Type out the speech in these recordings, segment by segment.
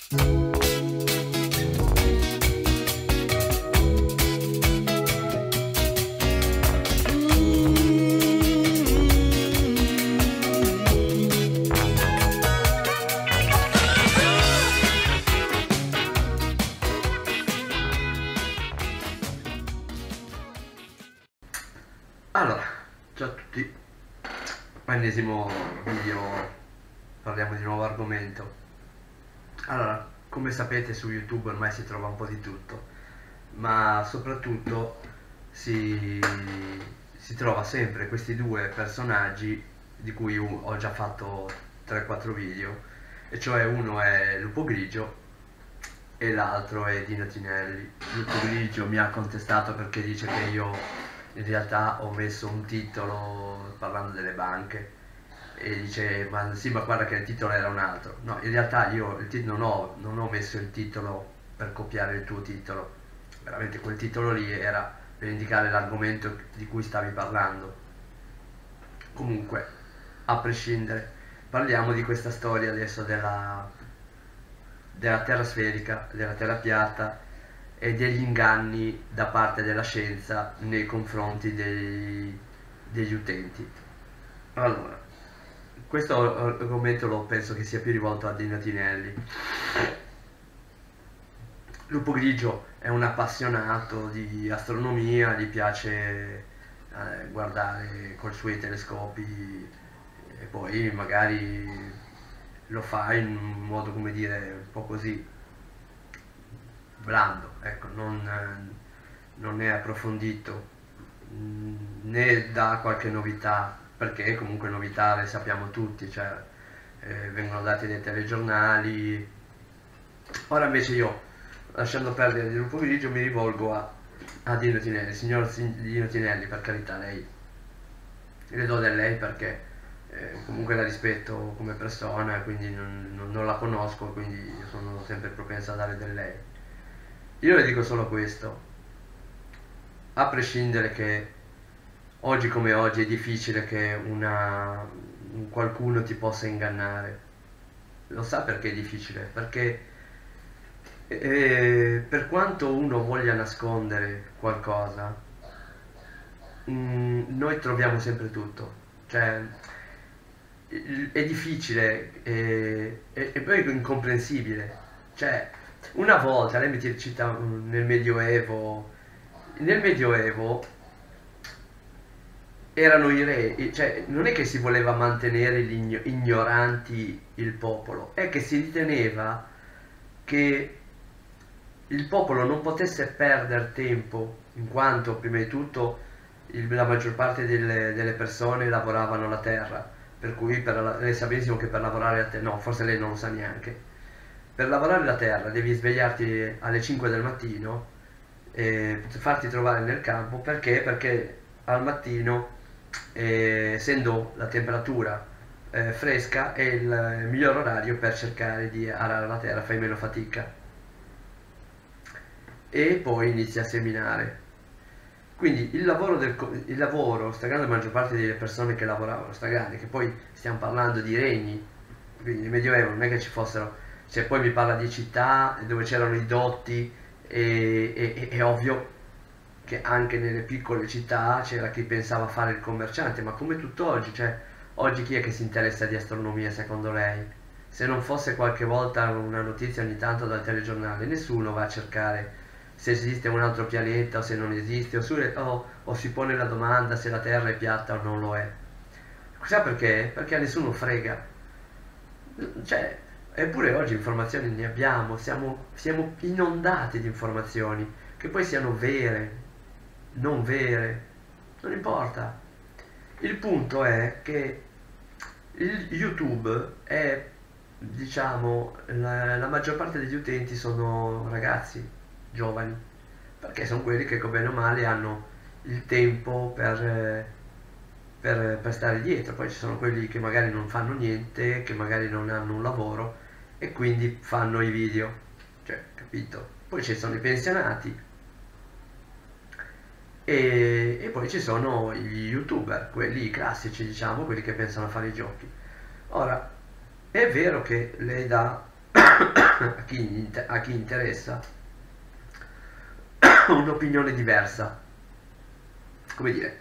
Allora, ciao a tutti, ennesimo video, parliamo di nuovo argomento. Allora, come sapete su YouTube ormai si trova un po' di tutto, ma soprattutto si trova sempre questi due personaggi di cui ho già fatto 3-4 video, e cioè uno è Lupo Grigio e l'altro è Dino Tinelli. Lupo Grigio mi ha contestato perché dice che io in realtà ho messo un titolo parlando delle banche e dice ma sì, ma guarda che il titolo era un altro. No, in realtà io non ho messo il titolo per copiare il tuo titolo, veramente quel titolo lì era per indicare l'argomento di cui stavi parlando. Comunque, a prescindere, parliamo di questa storia adesso della terra sferica, della terra piatta e degli inganni da parte della scienza nei confronti degli utenti. Allora, questo argomento penso che sia più rivolto a Dino Tinelli. Lupo Grigio è un appassionato di astronomia, gli piace guardare con i suoi telescopi e poi magari lo fa in un modo, come dire, un po' così blando, ecco, non è approfondito, né dà qualche novità, perché comunque novità le sappiamo tutti, cioè vengono dati dai telegiornali. Ora invece io, lasciando perdere di Lupo Grigio, mi rivolgo a Dino Tinelli. Signor Dino Tinelli, per carità, lei, le do del lei perché comunque la rispetto come persona, quindi non la conosco, quindi io sono sempre propenso a dare del lei. Io le dico solo questo: a prescindere che oggi come oggi è difficile che qualcuno ti possa ingannare, lo sa perché è difficile? Perché per quanto uno voglia nascondere qualcosa, noi troviamo sempre tutto, cioè è difficile e poi è incomprensibile. Cioè, una volta, lei mi cita nel Medioevo erano i re, cioè non è che si voleva mantenere gli ignoranti il popolo, è che si riteneva che il popolo non potesse perdere tempo, in quanto prima di tutto la maggior parte delle persone lavoravano la terra, per cui lei sa benissimo che per lavorare la terra, no, forse lei non lo sa neanche, per lavorare la terra devi svegliarti alle 5 del mattino e farti trovare nel campo. Perché al mattino, essendo la temperatura fresca, è il miglior orario per cercare di arare la terra, fai meno fatica e poi inizi a seminare. Quindi il lavoro, stragrande maggior parte delle persone che lavoravano, stragrande, che poi stiamo parlando di regni, quindi nel Medioevo non è che ci fossero, cioè poi mi parla di città dove c'erano i dotti, e è ovvio che anche nelle piccole città c'era chi pensava a fare il commerciante, ma come tutt'oggi, cioè oggi chi è che si interessa di astronomia secondo lei? Se non fosse qualche volta una notizia ogni tanto dal telegiornale, nessuno va a cercare se esiste un altro pianeta o se non esiste, o si pone la domanda se la Terra è piatta o non lo è. Sa perché? Perché a nessuno frega. Cioè, eppure oggi informazioni ne abbiamo, siamo inondati di informazioni, che poi siano vere, non vere, non importa. Il punto è che YouTube è, diciamo, la maggior parte degli utenti sono ragazzi, giovani, perché sono quelli che bene o male hanno il tempo per stare dietro. Poi ci sono quelli che magari non fanno niente, che magari non hanno un lavoro e quindi fanno i video, cioè, capito? Poi ci sono i pensionati e poi ci sono gli youtuber, quelli classici, diciamo, quelli che pensano a fare i giochi. Ora, è vero che lei dà a chi interessa un'opinione diversa. Come dire,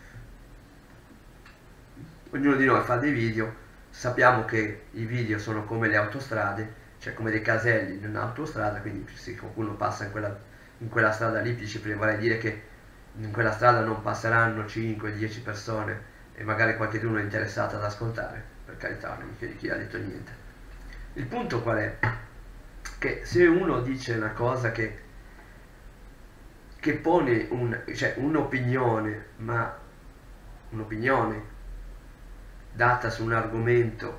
ognuno di noi fa dei video, sappiamo che i video sono come le autostrade, cioè come dei caselli in un'autostrada, quindi se qualcuno passa in quella strada lì, vorrei dire che in quella strada non passeranno 5-10 persone e magari qualcuno è interessato ad ascoltare, per carità, non mi chiedi chi ha detto niente. Il punto qual è? Che se uno dice una cosa che pone un'opinione, ma un'opinione data su un argomento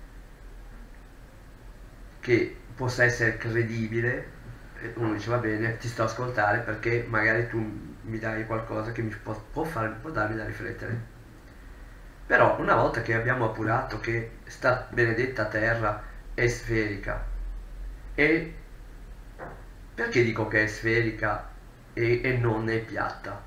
che possa essere credibile, uno dice va bene, ti sto a ascoltare perché magari tu mi dai qualcosa che può darmi da riflettere. Però una volta che abbiamo appurato che sta benedetta terra è sferica, e perché dico che è sferica e non è piatta?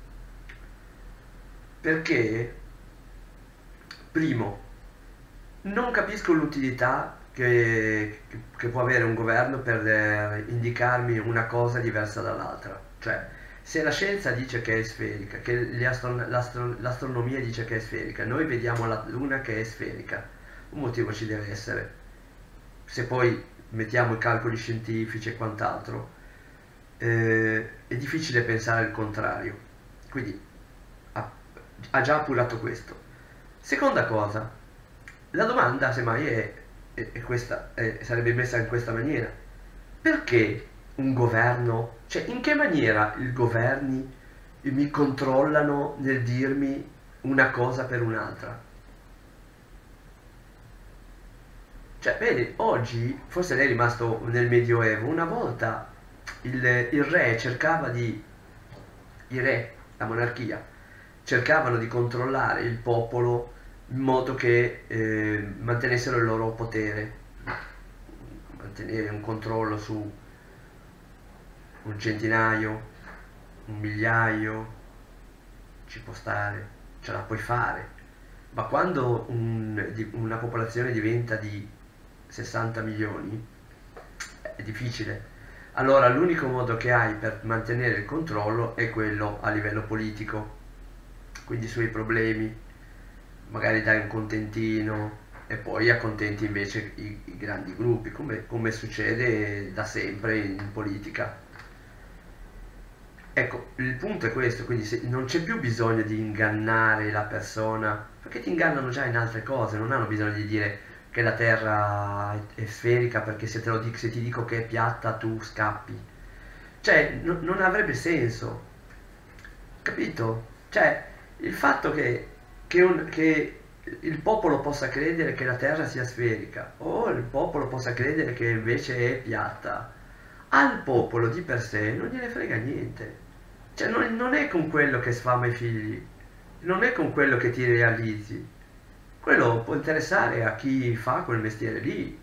Perché, primo, non capisco l'utilità che può avere un governo per indicarmi una cosa diversa dall'altra. Cioè, se la scienza dice che è sferica, che l'astronomia dice che è sferica, noi vediamo la Luna che è sferica, un motivo ci deve essere. Se poi mettiamo i calcoli scientifici e quant'altro, è difficile pensare il contrario. Quindi ha già appurato questo. Seconda cosa, la domanda semmai è questa, sarebbe messa in questa maniera: perché un governo, cioè in che maniera i governi mi controllano nel dirmi una cosa per un'altra? Cioè, vedi, oggi, forse lei è rimasto nel Medioevo, una volta il re cercava i re, la monarchia, cercavano di controllare il popolo in modo che mantenessero il loro potere, mantenere un controllo su un centinaio, un migliaio, ci può stare, ce la puoi fare, ma quando una popolazione diventa di 60 milioni è difficile. Allora l'unico modo che hai per mantenere il controllo è quello a livello politico, quindi sui problemi magari dai un contentino e poi accontenti invece i grandi gruppi, come succede da sempre in politica. Ecco, il punto è questo, quindi non c'è più bisogno di ingannare la persona, perché ti ingannano già in altre cose, non hanno bisogno di dire che la Terra è sferica perché se se ti dico che è piatta tu scappi. Cioè, non avrebbe senso, capito? Cioè, il fatto che il popolo possa credere che la Terra sia sferica o il popolo possa credere che invece è piatta, al popolo di per sé non gliene frega niente. Cioè, non è con quello che sfama i figli, non è con quello che ti realizzi. Quello può interessare a chi fa quel mestiere lì,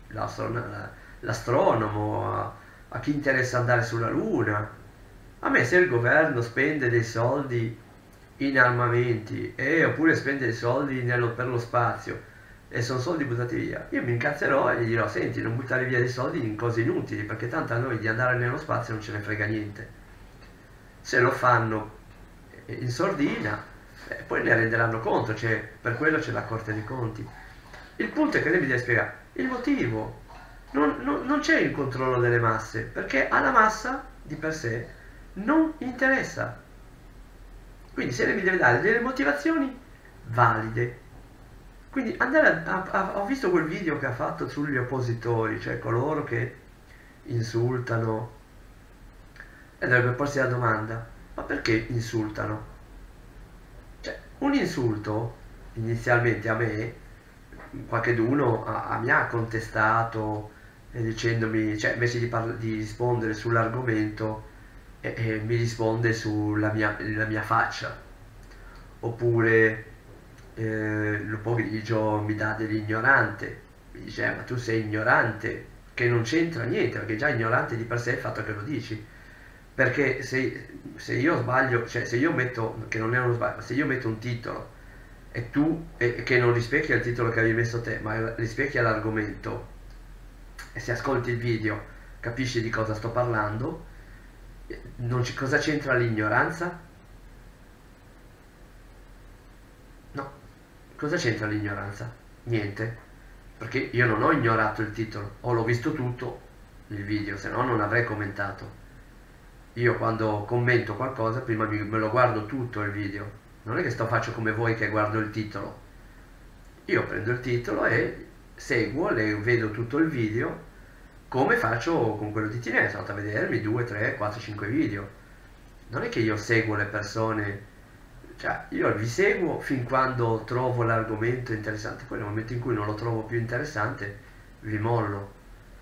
l'astronomo, a chi interessa andare sulla Luna. A me se il governo spende dei soldi in armamenti oppure spende dei soldi per lo spazio e sono soldi buttati via, io mi incazzerò e gli dirò: senti, non buttare via dei soldi in cose inutili, perché tanto a noi di andare nello spazio non ce ne frega niente. Se lo fanno in sordina, poi ne renderanno conto, cioè per quello c'è la Corte dei Conti. Il punto è che lei mi deve spiegare il motivo. Non c'è il controllo delle masse, perché alla massa di per sé non interessa. Quindi se lei mi deve dare delle motivazioni valide. Quindi ho visto quel video che ha fatto sugli oppositori, cioè coloro che insultano, e dovrebbe porsi la domanda: ma perché insultano? Cioè, un insulto inizialmente a me, qualcheduno mi ha contestato dicendomi, cioè invece di rispondere sull'argomento mi risponde la mia faccia, oppure Lupo Grigio mi dà dell'ignorante, mi dice ma tu sei ignorante, che non c'entra niente, perché già ignorante di per sé è il fatto che lo dici, perché se io sbaglio, cioè se io metto, che non è uno sbaglio, ma se io metto un titolo e tu che non rispecchia il titolo che avevi messo te, ma rispecchia l'argomento, e se ascolti il video capisci di cosa sto parlando. Cosa c'entra l'ignoranza? No, cosa c'entra l'ignoranza? Niente, perché io non ho ignorato il titolo, o l'ho visto tutto il video, se no non avrei commentato. Io quando commento qualcosa prima me lo guardo tutto il video, non è che faccio come voi che guardo il titolo. Io prendo il titolo e seguo, vedo tutto il video, come faccio con quello di Tinè, sono andato a vedermi 2, 3, 4, 5 video. Non è che io seguo le persone, cioè io vi seguo fin quando trovo l'argomento interessante, poi nel momento in cui non lo trovo più interessante vi mollo.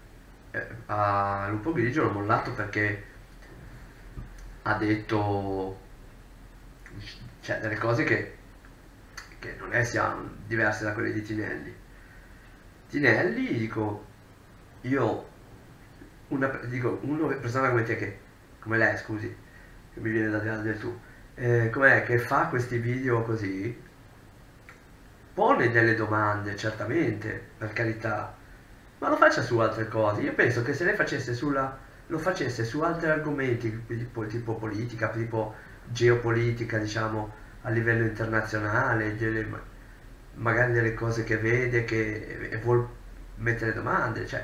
A Lupo Grigio l'ho mollato perché ha detto, cioè, delle cose che non è siano diverse da quelle di Tinelli. Tinelli, dico, io, una persona come te come lei, scusi, che mi viene da tirare del tu, com'è che fa questi video così, pone delle domande, certamente, per carità, ma lo faccia su altre cose. Io penso che se lei lo facesse su altri argomenti, tipo politica, tipo geopolitica, diciamo, a livello internazionale, magari delle cose che vede e vuol mettere domande, cioè,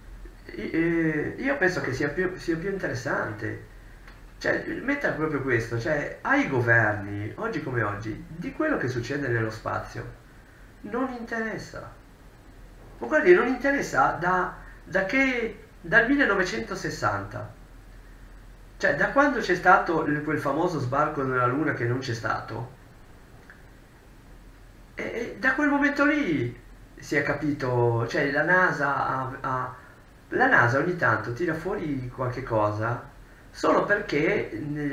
io penso che sia più interessante. Cioè, metta proprio questo, cioè, ai governi, oggi come oggi, di quello che succede nello spazio non interessa. Ma guardi, non interessa dal 1960. Cioè, da quando c'è stato quel famoso sbarco nella Luna che non c'è stato, e da quel momento lì si è capito, cioè la NASA ogni tanto tira fuori qualche cosa solo perché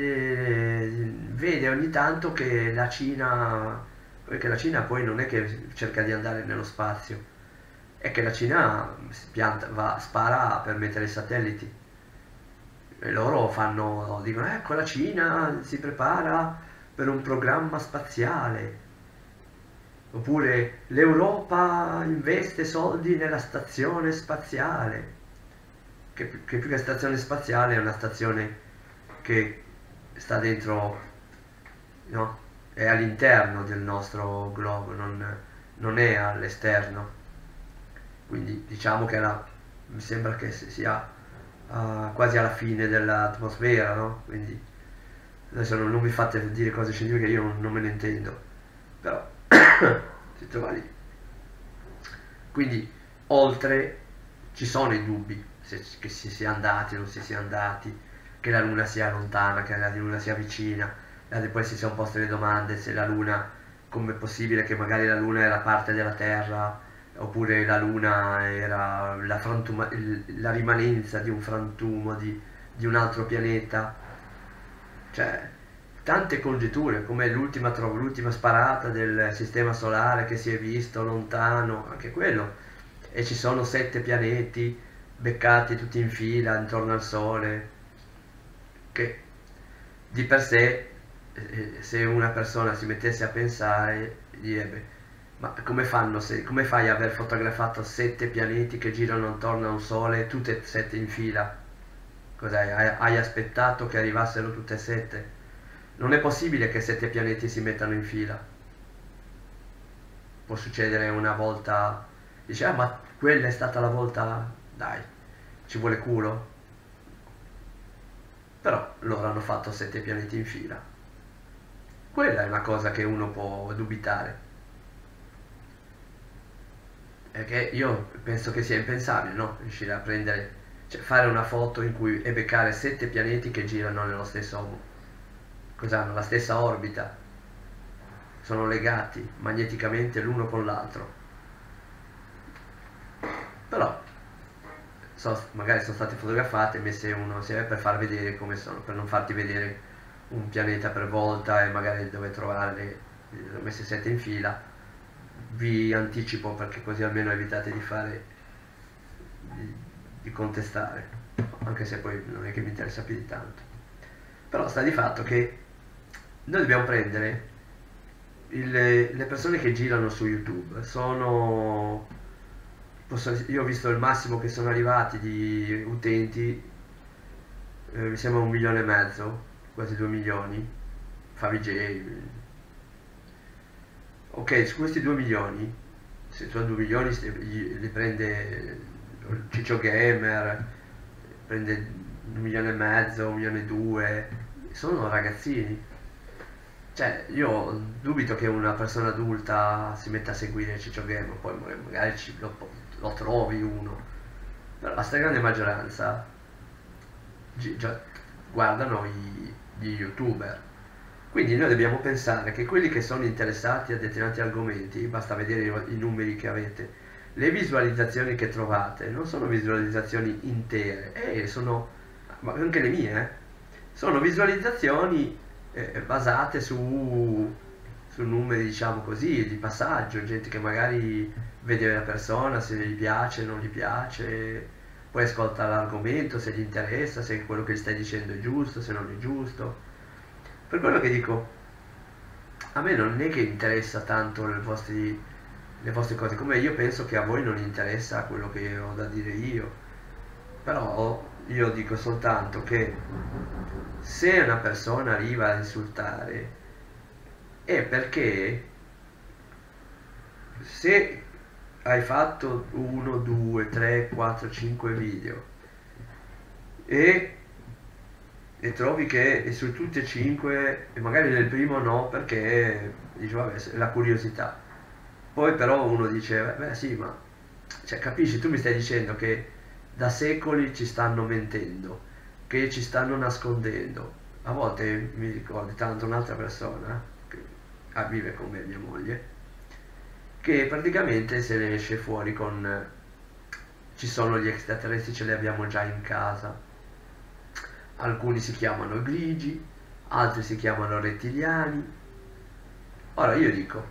vede ogni tanto che la Cina, perché la Cina poi non è che cerca di andare nello spazio, è che la Cina spara per mettere i satelliti. E loro dicono, ecco la Cina si prepara per un programma spaziale. Oppure l'Europa investe soldi nella stazione spaziale, che più che stazione spaziale è una stazione che sta dentro, no? È all'interno del nostro globo, non è all'esterno. Quindi diciamo che mi sembra che sia quasi alla fine dell'atmosfera, no? Quindi adesso non mi fate dire cose scientifiche, io non me ne intendo, però si trova lì. Quindi oltre ci sono i dubbi che si sia andati o non si sia andati, che la Luna sia lontana, che la Luna sia vicina, e poi si sono poste le domande se la Luna, come è possibile che magari la Luna era parte della Terra, oppure la Luna era la rimanenza di un frantumo di un altro pianeta. Cioè, tante congetture, come l'ultima sparata del sistema solare che si è visto lontano, anche quello. E ci sono 7 pianeti beccati tutti in fila intorno al Sole, che di per sé, se una persona si mettesse a pensare, direbbe, ma come fai a aver fotografato 7 pianeti che girano intorno a un Sole, tutte e 7 in fila? Cos'hai? Hai aspettato che arrivassero tutte e 7? Non è possibile che 7 pianeti si mettano in fila. Può succedere una volta, dice, ma quella è stata la volta, dai, ci vuole culo. Però loro hanno fatto 7 pianeti in fila. Quella è una cosa che uno può dubitare. Perché io penso che sia impensabile, no? Riuscire a cioè fare una foto in cui e beccare 7 pianeti che girano nello stesso, cos'hanno, la stessa orbita, sono legati magneticamente l'uno con l'altro. Però magari sono state fotografate e messe uno insieme per far vedere come sono, per non farti vedere un pianeta per volta e magari dove trovarle, le ho messe 7 in fila. Vi anticipo perché così almeno evitate di contestare, anche se poi non è che mi interessa più di tanto. Però sta di fatto che noi dobbiamo prendere le persone che girano su YouTube, io ho visto il massimo che sono arrivati di utenti, mi sembra 1,5 milioni, quasi 2 milioni, Favij. Ok, su questi 2 milioni, se sono 2 milioni li prende Ciccio Gamer, prende 1,5 milioni, 1,2 milioni, sono ragazzini. Cioè, io dubito che una persona adulta si metta a seguire Ciccio Gamer, poi magari lo trovi uno, però la stragrande maggioranza già guardano gli youtuber. Quindi noi dobbiamo pensare che quelli che sono interessati a determinati argomenti, basta vedere i numeri che avete, le visualizzazioni che trovate non sono visualizzazioni intere, ma anche le mie, sono visualizzazioni basate su numeri, diciamo così, di passaggio, gente che magari vede la persona, se gli piace, non gli piace, poi ascolta l'argomento, se gli interessa, se quello che gli stai dicendo è giusto, se non è giusto. Per quello che dico, a me non è che interessa tanto le vostre cose, come io penso che a voi non interessa quello che ho da dire io, però io dico soltanto che se una persona arriva a insultare è perché se hai fatto 1, 2, 3, 4, 5 video e trovi che su tutti e 5, e magari nel primo no perché dici vabbè, la curiosità, poi però uno dice beh sì, ma cioè, capisci, tu mi stai dicendo che da secoli ci stanno mentendo, che ci stanno nascondendo. A volte mi ricordi tanto un'altra persona che vive con me, mia moglie, che praticamente se ne esce fuori con ci sono gli extraterrestri, ce li abbiamo già in casa, alcuni si chiamano grigi, altri si chiamano rettiliani. Ora io dico,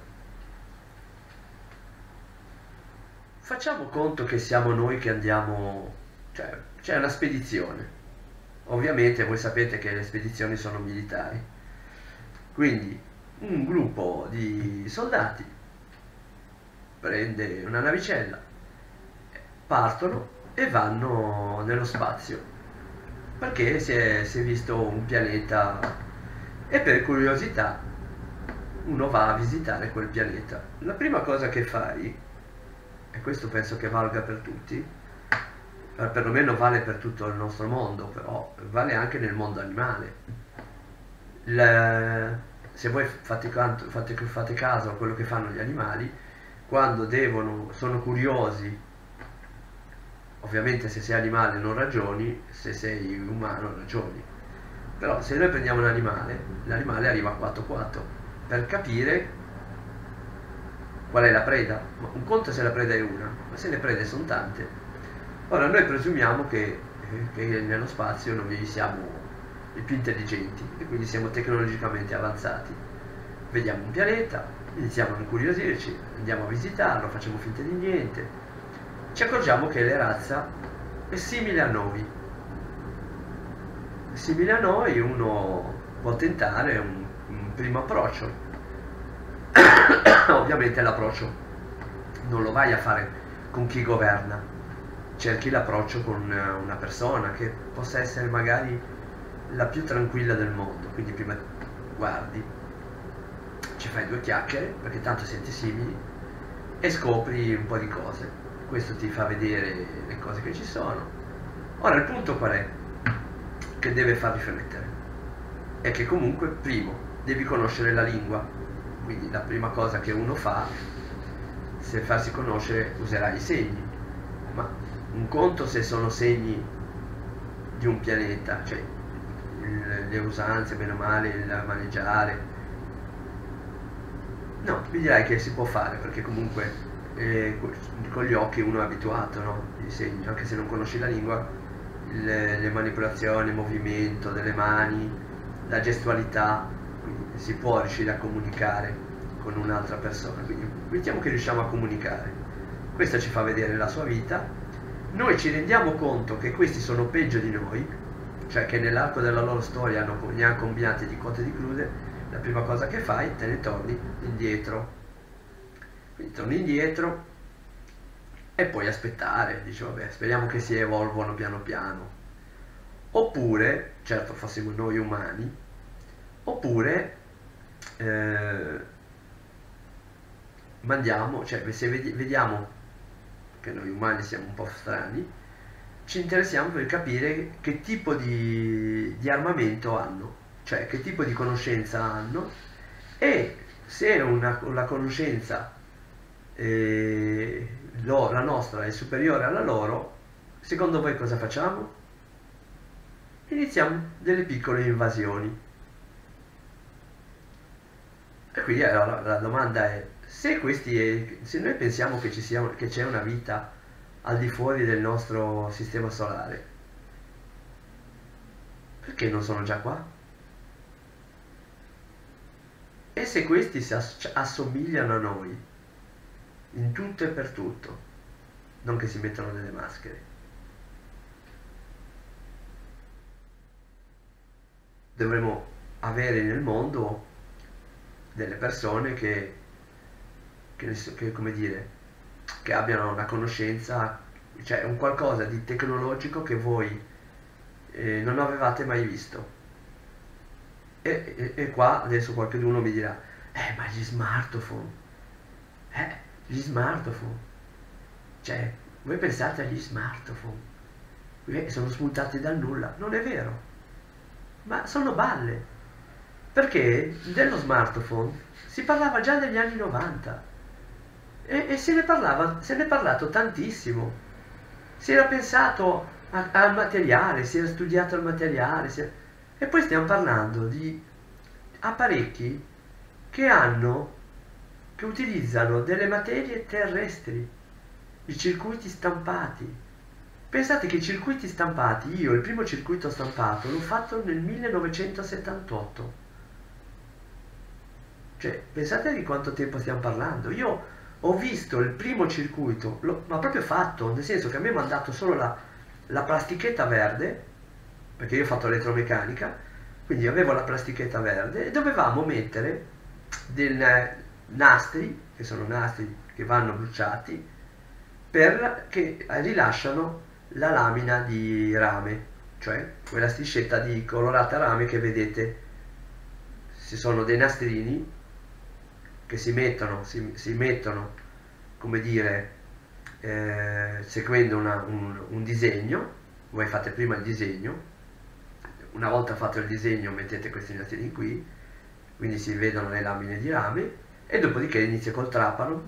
facciamo conto che siamo noi che andiamo, cioè c'è una spedizione. Ovviamente voi sapete che le spedizioni sono militari, quindi un gruppo di soldati prende una navicella, partono e vanno nello spazio perché si è visto un pianeta e per curiosità uno va a visitare quel pianeta. La prima cosa che fai, e questo penso che valga per tutti, perlomeno vale per tutto il nostro mondo, però vale anche nel mondo animale. Se voi fate caso a quello che fanno gli animali, quando sono curiosi, ovviamente se sei animale non ragioni, se sei umano ragioni, però se noi prendiamo un animale, l'animale arriva a 4-4 per capire qual è la preda. Ma un conto se la preda è una, ma se le prede sono tante. Ora noi presumiamo che nello spazio noi siamo i più intelligenti e quindi siamo tecnologicamente avanzati. Vediamo un pianeta, iniziamo a incuriosirci, andiamo a visitarlo, facciamo finta di niente, ci accorgiamo che la razza è simile a noi. Simile a noi, uno può tentare un primo approccio. Ovviamente l'approccio non lo vai a fare con chi governa, cerchi l'approccio con una persona che possa essere magari la più tranquilla del mondo, quindi prima guardi, ci fai 2 chiacchiere perché tanto siete simili e scopri un po' di cose, questo ti fa vedere le cose che ci sono. Ora il punto qual è? Che deve far riflettere è che comunque primo devi conoscere la lingua, quindi la prima cosa che uno fa, se farsi conoscere, userà i segni, ma un conto se sono segni di un pianeta, cioè le usanze, bene o male, il maneggiare, no, mi direi che si può fare perché comunque con gli occhi uno è abituato, no? I segni, anche se non conosci la lingua, le manipolazioni, il movimento delle mani, la gestualità, quindi si può riuscire a comunicare con un'altra persona, quindi mettiamo che riusciamo a comunicare, questo ci fa vedere la sua vita, noi ci rendiamo conto che questi sono peggio di noi, cioè che nell'arco della loro storia ne hanno combinate di cotte di crude, la prima cosa che fai, te ne torni indietro, quindi torni indietro e poi aspettare, dice vabbè, speriamo che si evolvano piano piano. Oppure, certo fossimo noi umani, oppure eh, mandiamo, cioè se vediamo che noi umani siamo un po' strani, ci interessiamo per capire che tipo di armamento hanno, cioè che tipo di conoscenza hanno, e se la conoscenza, la nostra è superiore alla loro, secondo voi cosa facciamo? Iniziamo delle piccole invasioni. E quindi allora la domanda è, se noi pensiamo che c'è una vita al di fuori del nostro sistema solare, perché non sono già qua? E se questi assomigliano a noi, in tutto e per tutto, non che si mettono delle maschere, dovremmo avere nel mondo delle persone che, come dire, che abbiano una conoscenza, cioè un qualcosa di tecnologico che voi non avevate mai visto. E qua adesso qualcuno mi dirà, ma eh, gli smartphone, cioè, voi pensate agli smartphone, sono spuntati dal nulla, non è vero, ma sono balle, perché dello smartphone si parlava già negli anni 90 e se ne è parlato tantissimo, si era pensato al materiale, si era studiato il materiale, e poi stiamo parlando di apparecchi che che utilizzano delle materie terrestri, i circuiti stampati. Pensate che i circuiti stampati, io il primo circuito stampato l'ho fatto nel 1978. Cioè, pensate di quanto tempo stiamo parlando. Io ho visto il primo circuito, ma proprio fatto, nel senso che a me mi hanno dato solo la plastichetta verde, perché io ho fatto elettromeccanica, quindi avevo la plastichetta verde e dovevamo mettere dei nastri, che sono nastri che vanno bruciati, che rilasciano la lamina di rame, cioè quella striscetta di colorata rame che vedete. Ci sono dei nastrini che si mettono, come dire, seguendo un disegno. Voi fate prima il disegno, una volta fatto il disegno mettete questi nastrini qui, quindi si vedono le lamine di rame, e dopodiché inizia col trapano,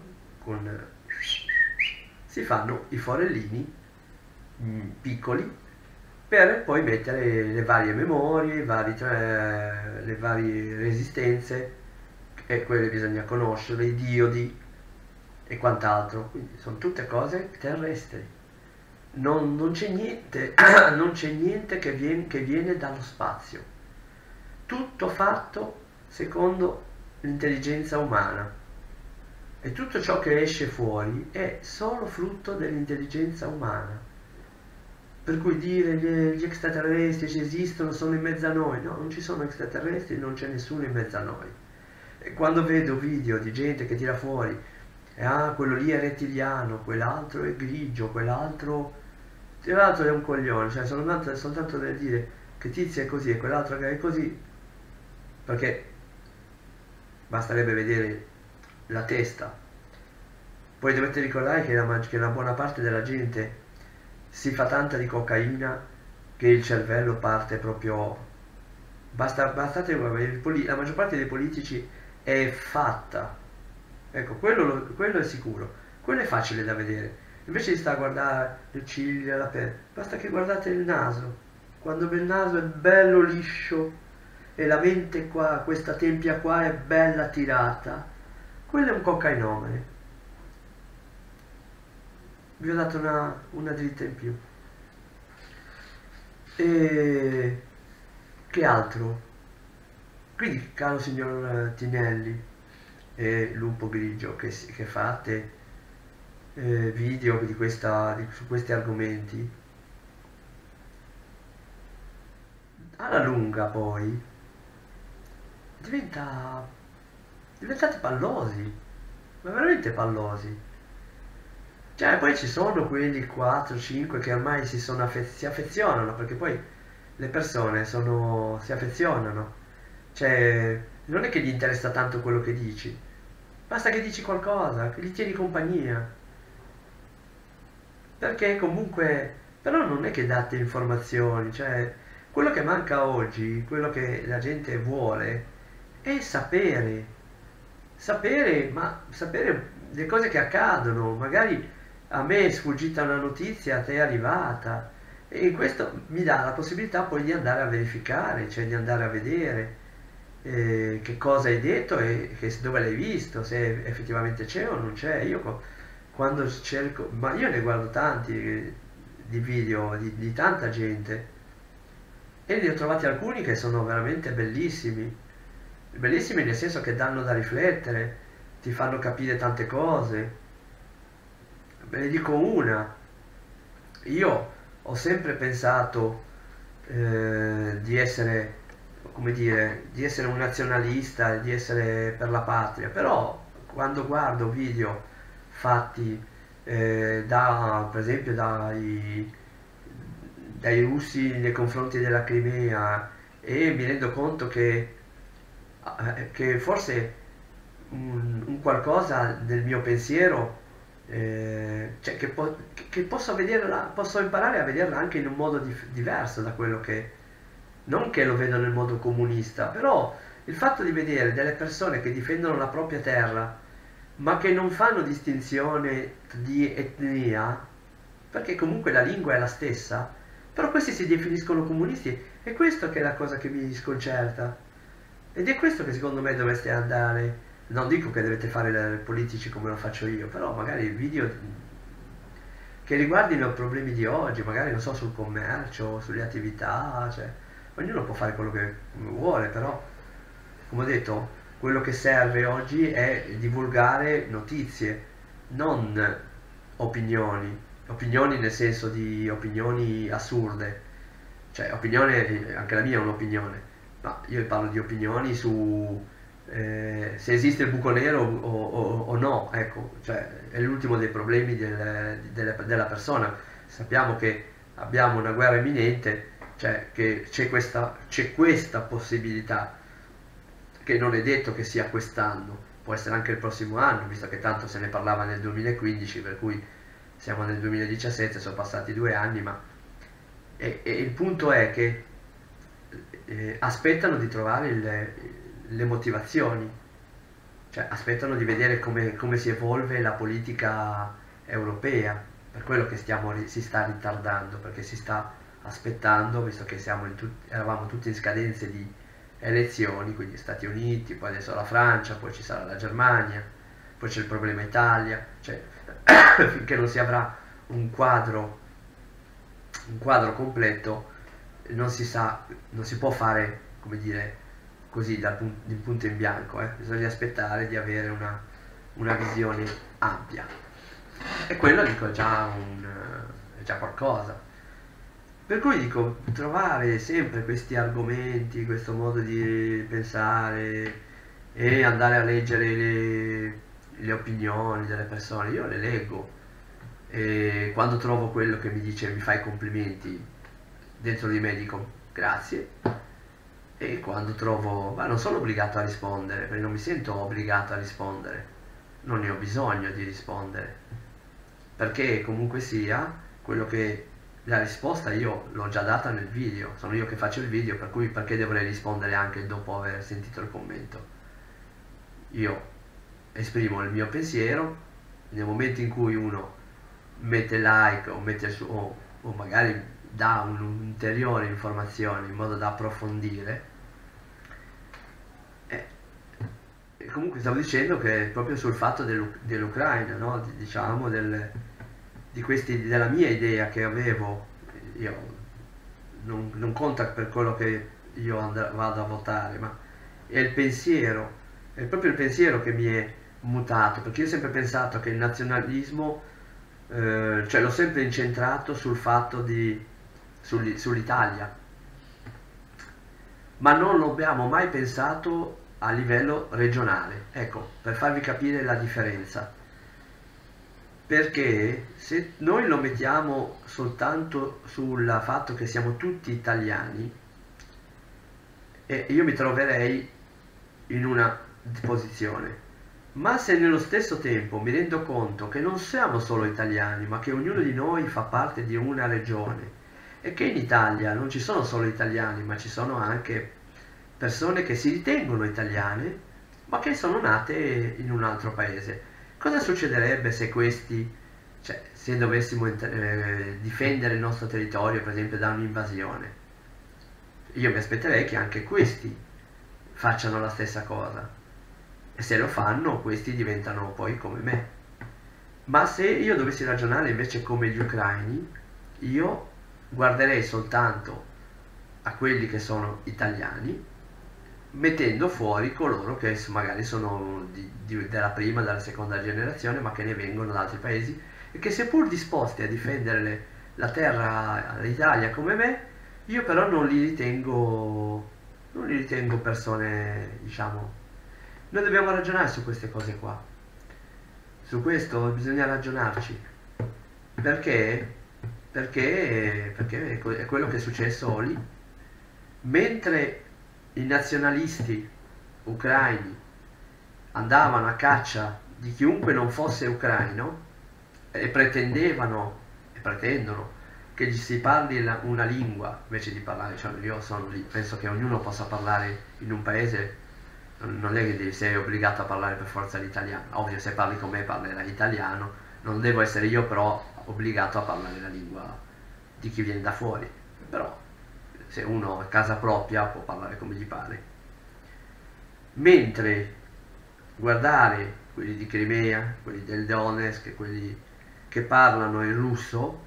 si fanno i forellini piccoli, per poi mettere le varie memorie, le varie resistenze, e quelle bisogna conoscere, i diodi e quant'altro. Quindi sono tutte cose terrestri. Non c'è niente, non c'è niente che viene dallo spazio. Tutto fatto secondo l'intelligenza umana. E tutto ciò che esce fuori è solo frutto dell'intelligenza umana. Per cui dire gli extraterrestri ci esistono, sono in mezzo a noi. No, non ci sono extraterrestri, non c'è nessuno in mezzo a noi. E quando vedo video di gente che tira fuori, quello lì è rettiliano, quell'altro è grigio, quell'altro è un coglione, cioè soltanto da dire che tizio è così e quell'altro che è così, perché basterebbe vedere la testa. Poi dovete ricordare che una buona parte della gente si fa tanta di cocaina che il cervello parte proprio. Bastate, la maggior parte dei politici è fatta. Ecco, quello è sicuro, quello è facile da vedere. Invece di stare a guardare le ciglia, la pelle, basta che guardate il naso. Quando il naso è bello liscio e la mente qua, questa tempia qua è bella tirata, quello è un cocainomane. Vi ho dato una dritta in più. E che altro? Quindi, caro signor Tinelli e Lupo Grigio, che fate video su questi argomenti, alla lunga poi diventate pallosi, ma veramente pallosi. Cioè, poi ci sono quelli 4, 5 che ormai si affezionano, perché poi le persone si affezionano. Cioè, non è che gli interessa tanto quello che dici, basta che dici qualcosa, che gli tieni compagnia. Perché comunque, però non è che date informazioni, cioè, quello che manca oggi, quello che la gente vuole, è sapere. Sapere, ma sapere le cose che accadono. Magari a me è sfuggita una notizia, a te è arrivata. E questo mi dà la possibilità poi di andare a verificare, cioè di andare a vedere che cosa hai detto e dove l'hai visto, se effettivamente c'è o non c'è. Quando cerco, ma io ne guardo tanti di video di tanta gente e ne ho trovati alcuni che sono veramente bellissimi. Bellissimi nel senso che danno da riflettere, ti fanno capire tante cose. Ve ne dico una. Io ho sempre pensato di essere, come dire, di essere un nazionalista, di essere per la patria, però quando guardo video fatti per esempio dai russi nei confronti della Crimea e mi rendo conto che forse un qualcosa del mio pensiero, cioè che posso imparare a vederla anche in un modo diverso da quello che, non che lo vedo nel modo comunista, però il fatto di vedere delle persone che difendono la propria terra, ma che non fanno distinzione di etnia, perché comunque la lingua è la stessa, però questi si definiscono comunisti, e questo che è la cosa che mi sconcerta. Ed è questo che secondo me dovreste andare. Non dico che dovete fare i politici come lo faccio io, però magari video che riguardino i problemi di oggi, magari non so, sul commercio, sulle attività, cioè ognuno può fare quello che vuole, però come ho detto, quello che serve oggi è divulgare notizie, non opinioni, opinioni nel senso di opinioni assurde, cioè opinione, anche la mia è un'opinione, ma io parlo di opinioni su se esiste il buco nero o no, ecco, cioè è l'ultimo dei problemi della persona. Sappiamo che abbiamo una guerra imminente, cioè che c'è questa possibilità, che non è detto che sia quest'anno, può essere anche il prossimo anno, visto che tanto se ne parlava nel 2015, per cui siamo nel 2017, sono passati 2 anni, ma e il punto è che aspettano di trovare le motivazioni, cioè aspettano di vedere come si evolve la politica europea, per quello che si sta ritardando, perché si sta aspettando, visto che eravamo tutti in scadenze di elezioni, quindi Stati Uniti, poi adesso la Francia, poi ci sarà la Germania, poi c'è il problema Italia, cioè finché non si avrà un quadro completo non si può fare, come dire, così di punto in bianco, bisogna aspettare di avere una visione ampia. E quello dico è già qualcosa. Per cui dico, trovare sempre questi argomenti, questo modo di pensare e andare a leggere le opinioni delle persone, io le leggo e quando trovo quello che mi dice mi fai complimenti dentro di me dico grazie, e quando trovo, ma non sono obbligato a rispondere, perché non mi sento obbligato a rispondere, non ne ho bisogno di rispondere, perché comunque sia quello che la risposta io l'ho già data nel video, sono io che faccio il video, per cui perché dovrei rispondere anche dopo aver sentito il commento? Io esprimo il mio pensiero, nel momento in cui uno mette like o mette o magari dà un'ulteriore informazione in modo da approfondire, eh, e comunque stavo dicendo che proprio sul fatto dell'Ucraina, no? Diciamo della mia idea che avevo, io non conta per quello che io vado a votare, ma è il pensiero, è proprio il pensiero che mi è mutato, perché io ho sempre pensato che il nazionalismo, cioè l'ho sempre incentrato sul fatto sull'Italia, ma non lo abbiamo mai pensato a livello regionale, ecco, per farvi capire la differenza. Perché se noi lo mettiamo soltanto sul fatto che siamo tutti italiani, io mi troverei in una posizione. Ma se nello stesso tempo mi rendo conto che non siamo solo italiani, ma che ognuno di noi fa parte di una regione e che in Italia non ci sono solo italiani, ma ci sono anche persone che si ritengono italiane, ma che sono nate in un altro paese. Cosa succederebbe se questi, cioè se dovessimo difendere il nostro territorio, per esempio, da un'invasione? Io mi aspetterei che anche questi facciano la stessa cosa. E se lo fanno, questi diventano poi come me. Ma se io dovessi ragionare invece come gli ucraini, io guarderei soltanto a quelli che sono italiani, mettendo fuori coloro che magari sono della prima, della seconda generazione, ma che ne vengono da altri paesi e che seppur disposti a difendere la terra, l'Italia come me, io però non li ritengo persone, diciamo, noi dobbiamo ragionare su queste cose qua. Su questo bisogna ragionarci. Perché? Perché è quello che è successo lì. Mentre i nazionalisti ucraini andavano a caccia di chiunque non fosse ucraino e pretendevano e pretendono che gli si parli una lingua invece di parlare, cioè io sono lì, penso che ognuno possa parlare in un paese, non è che sei obbligato a parlare per forza l'italiano, ovvio se parli con me parlerai italiano, non devo essere io però obbligato a parlare la lingua di chi viene da fuori, però se uno a casa propria può parlare come gli pare. Mentre guardare quelli di Crimea, quelli del Donetsk, quelli che parlano in russo,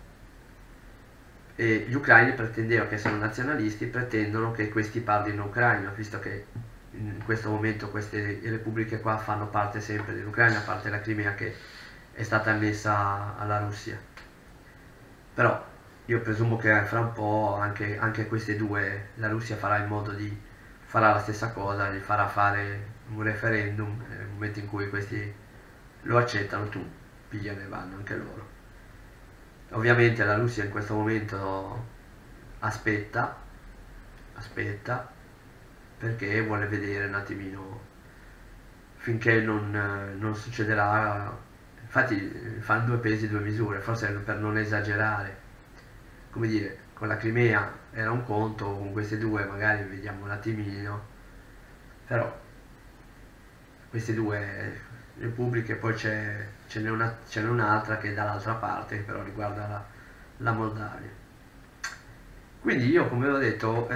e gli ucraini pretendevano, che sono nazionalisti, pretendono che questi parlino ucraino, visto che in questo momento queste repubbliche qua fanno parte sempre dell'Ucraina, a parte la Crimea che è stata annessa alla Russia. Però io presumo che fra un po' anche queste due, la Russia farà la stessa cosa, gli farà fare un referendum, nel momento in cui questi lo accettano, tu pigliano e vanno anche loro. Ovviamente la Russia in questo momento aspetta, perché vuole vedere un attimino finché non succederà. Infatti fanno due pesi due misure, forse per non esagerare, come dire, con la Crimea era un conto, con queste due magari vediamo un attimino, però queste due repubbliche, poi ce n'è un'altra che è dall'altra parte, che però riguarda la Moldavia. Quindi io, come ho detto,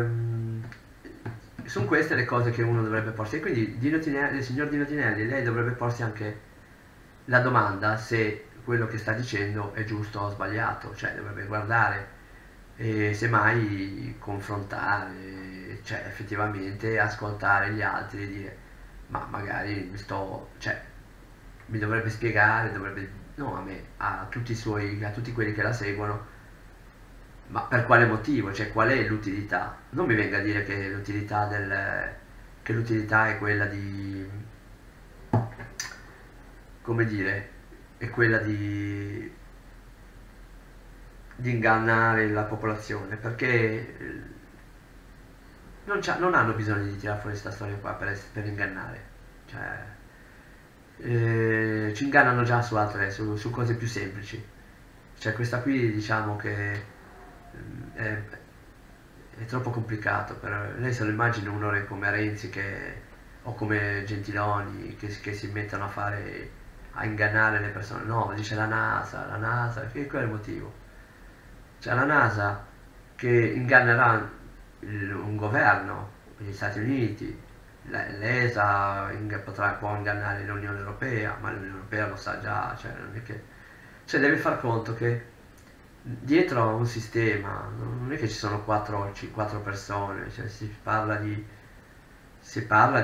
sono queste le cose che uno dovrebbe porsi. E quindi il signor Dino Tinelli, lei dovrebbe porsi anche la domanda se quello che sta dicendo è giusto o sbagliato, cioè dovrebbe guardare e semmai confrontare, cioè effettivamente ascoltare gli altri e dire ma magari cioè mi dovrebbe spiegare, no a me, a tutti quelli che la seguono, ma per quale motivo, cioè qual è l'utilità? Non mi venga a dire che che l'utilità è quella di, come dire, è quella di ingannare la popolazione, perché non hanno bisogno di tirare fuori questa storia qua per ingannare, cioè ci ingannano già su cose più semplici, cioè questa qui diciamo che è, è troppo complicato, lei se lo immagina un'ora come Renzi o come Gentiloni che si mettono a ingannare le persone, no, dice la NASA, che qual è il motivo? Cioè la NASA che ingannerà un governo, gli Stati Uniti, l'ESA può ingannare l'Unione Europea, ma l'Unione Europea lo sa già, cioè non è che, cioè deve far conto che dietro a un sistema non è che ci sono quattro persone, cioè si parla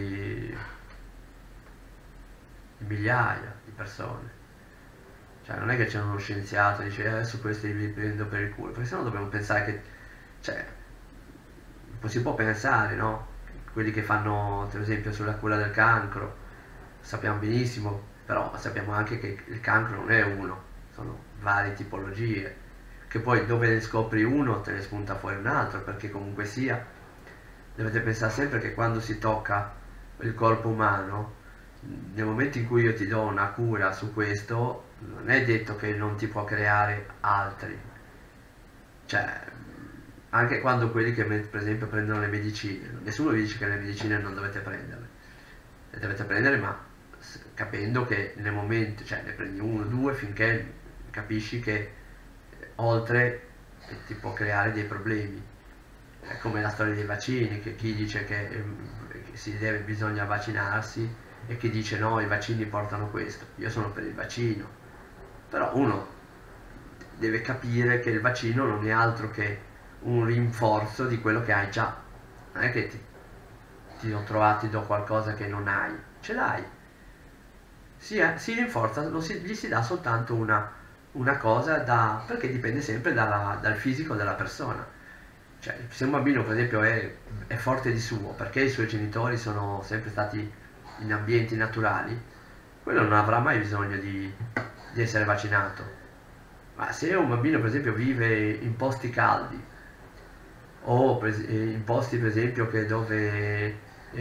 di migliaia di persone. Cioè non è che c'è uno scienziato che dice adesso questi li prendo per il culo, perché sennò dobbiamo pensare che, cioè, si può pensare, no? Quelli che fanno, per esempio, sulla cura del cancro, sappiamo benissimo però sappiamo anche che il cancro non è uno, sono varie tipologie, che poi dove ne scopri uno te ne spunta fuori un altro, perché comunque sia, dovete pensare sempre che quando si tocca il corpo umano, nel momento in cui io ti do una cura su questo, non è detto che non ti può creare altri. Cioè, anche quando quelli che per esempio prendono le medicine, nessuno vi dice che le medicine non dovete prenderle, le dovete prendere, ma capendo che nel momento, cioè ne prendi uno, due, finché capisci che oltre ti può creare dei problemi. È come la storia dei vaccini, che chi dice che bisogna vaccinarsi e chi dice no, i vaccini portano questo. Io sono per il vaccino, però uno deve capire che il vaccino non è altro che un rinforzo di quello che hai già. Non è che ti ho trovato, ti do qualcosa che non hai, ce l'hai. Si rinforza, gli si dà soltanto una cosa perché dipende sempre dal fisico della persona. Cioè, se un bambino per esempio è forte di suo perché i suoi genitori sono sempre stati in ambienti naturali, quello non avrà mai bisogno di essere vaccinato. Ma se un bambino per esempio vive in posti caldi o in posti per esempio dove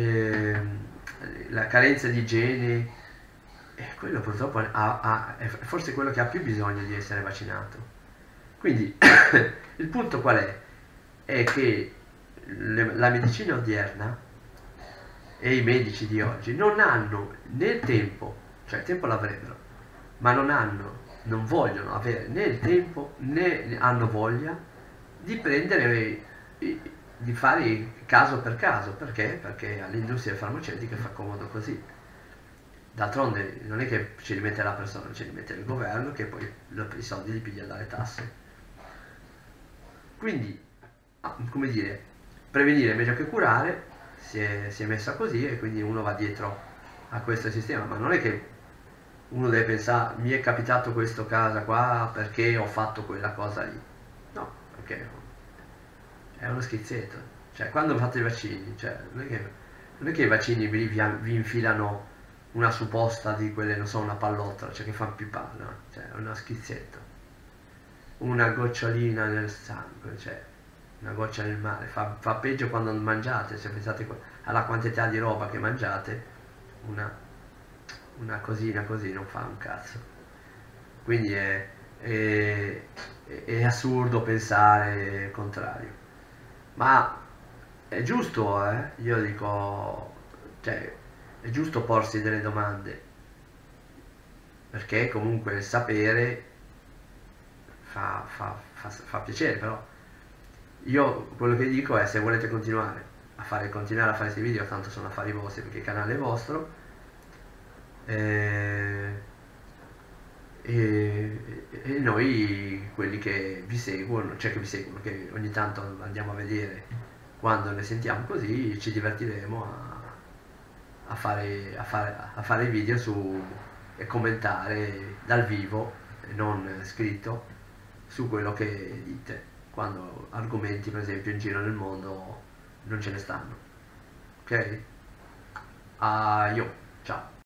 la carenza di igiene, quello purtroppo è forse quello che ha più bisogno di essere vaccinato. Quindi il punto qual è? È che la medicina odierna e i medici di oggi non hanno né il tempo, cioè il tempo l'avrebbero, ma non vogliono avere né il tempo né hanno voglia di prendere, di fare caso per caso. Perché? Perché all'industria farmaceutica fa comodo così. D'altronde non è che ce li mette la persona, ce li mette il governo che poi i soldi li piglia dalle tasse. Quindi, come dire, prevenire è meglio che curare, si è messa così e quindi uno va dietro a questo sistema, ma non è che uno deve pensare mi è capitato questo caso qua perché ho fatto quella cosa lì. No, perché è uno schizzetto. Cioè, quando fate i vaccini, cioè, non è che i vaccini vi infilano una supposta di quelle, non so, una pallottola, cioè che fanno più palle, no? Cioè, è uno schizzetto. Una gocciolina nel sangue, cioè una goccia nel mare, fa peggio quando mangiate, se pensate alla quantità di roba che mangiate, una cosina così non fa un cazzo. Quindi è assurdo pensare il contrario. Ma è giusto, io dico, cioè, è giusto porsi delle domande, perché comunque il sapere fa piacere, però io quello che dico è se volete continuare a fare questi video, tanto sono affari vostri perché il canale è vostro, e, e noi quelli che vi seguono, cioè che vi seguono, che ogni tanto andiamo a vedere quando ne sentiamo così, ci divertiremo a fare video e commentare dal vivo e non scritto su quello che dite, quando argomenti per esempio in giro nel mondo non ce ne stanno. Ok? Io, ciao.